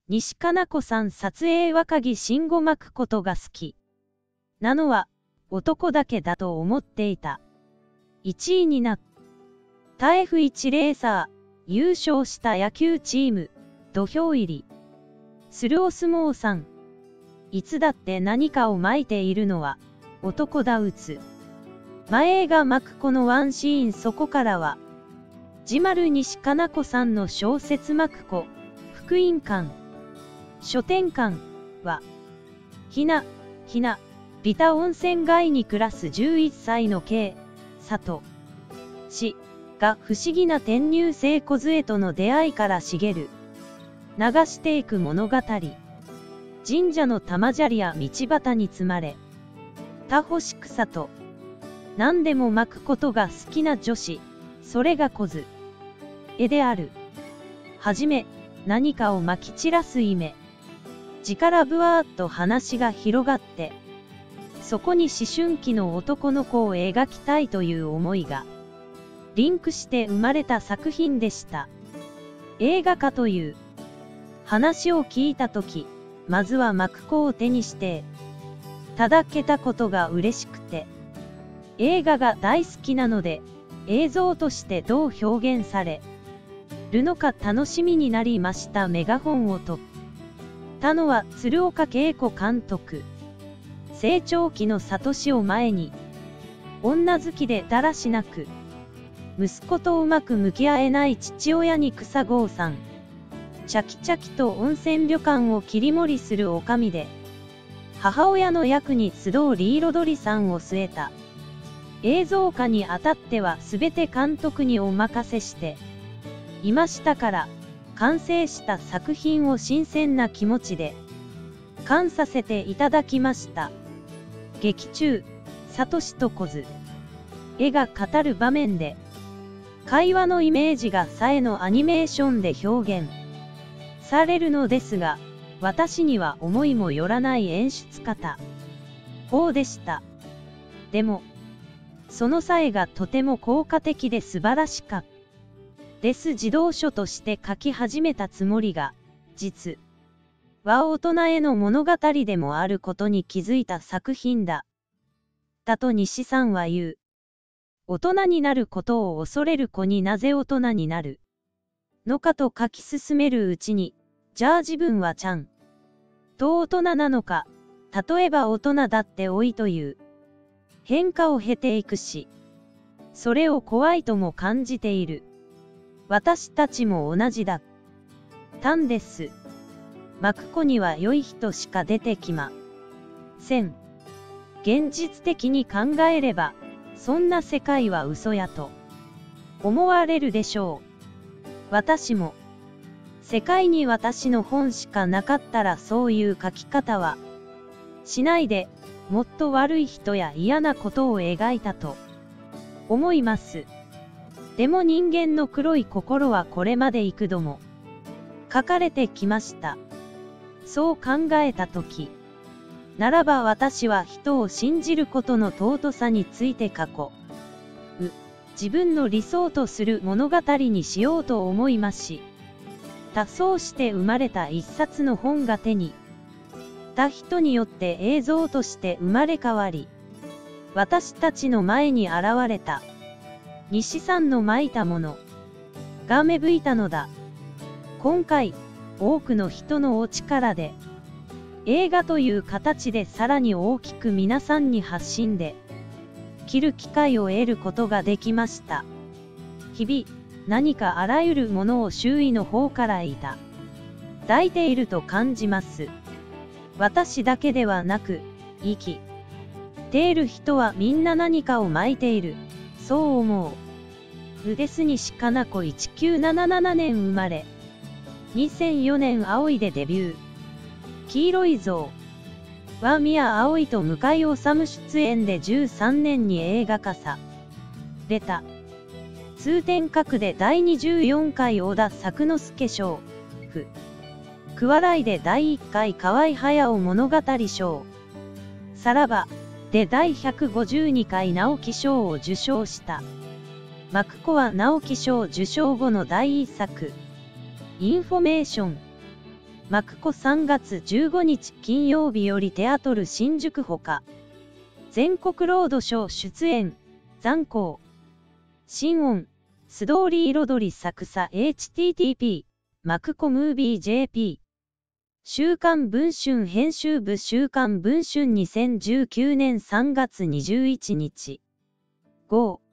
西加奈子さん撮影若木慎吾巻くことが好きなのは男だけだと思っていた。1位になったF1レーサー、優勝した野球チーム、土俵入りするお相撲さん。いつだって何かを巻いているのは男だ打つ。前が巻くこのワンシーン、そこからはじまる西加奈子さんの小説巻く子、福音館。書店館は、ひな、ビタ温泉街に暮らす11歳のK、佐藤氏が不思議な転入生梢との出会いから茂る。流していく物語。神社の玉砂利や道端に積まれた干し草と、何でも巻くことが好きな女子、それが梢である。はじめ、何かを撒き散らすイメージからぶわーっと話が広がって、そこに思春期の男の子を描きたいという思いがリンクして生まれた作品でした。映画化という話を聞いたとき、まずは巻く子を手にしてただけたことが嬉しくて、映画が大好きなので映像としてどう表現されるのか楽しみになりました。メガホンを取ったのは鶴岡恵子監督。成長期の聡を前に女好きでだらしなく息子とうまく向き合えない父親に草郷さん。チャキチャキと温泉旅館を切り盛りする女将で、母親の役に須藤リーロドリさんを据えた。映像化にあたっては全て監督にお任せしていましたから、完成した作品を新鮮な気持ちで観させていただきました。劇中、聡と梢が語る場面で会話のイメージがさえのアニメーションで表現されるのですが、私には思いもよらない演出方法でした。でもそのさえがとても効果的で素晴らしかったです。児童書として書き始めたつもりが、実は大人への物語でもあることに気づいた作品だったと西さんは言う。大人になることを恐れる子になぜ大人になるのかと書き進めるうちに、じゃあ自分はちゃんと大人なのか、例えば大人だって老いという変化を経ていくし、それを怖いとも感じている。私たちも同じだったんです。巻く子には良い人しか出てきません。現実的に考えれば、そんな世界は嘘やと思われるでしょう。私も世界に私の本しかなかったらそういう書き方はしないで、もっと悪い人や嫌なことを描いたと思います。でも人間の黒い心はこれまで幾度も書かれてきました。そう考えたとき、ならば私は人を信じることの尊さについて書こう。自分の理想とする物語にしようと思いますし、そうして生まれた一冊の本が手にた人によって映像として生まれ変わり、私たちの前に現れた西さんのまいたものが芽吹いたのだ。今回、多くの人のお力で、映画という形でさらに大きく皆さんに発信できる機会を得ることができました。日々、何かあらゆるものを周囲の方からいただいていると感じます。私だけではなく、生きている人はみんな何かを巻いている。そう思う。です西加奈子1977年生まれ。2004年葵でデビュー。黄色い像は宮葵と向井理出演で13年に映画化された。通天閣で第24回小田作之助賞。句笑いで第1回河合隼物語賞。さらばで第152回直木賞を受賞した。巻く子は直木賞受賞後の第1作、インフォメーションマクコ3月15日金曜日よりテアトル新宿ほか、全国ロードショー出演、残光。新音、ストーリー彩り作作 http、マクコムービー JP。週刊文春編集部週刊文春2019年3月21日。5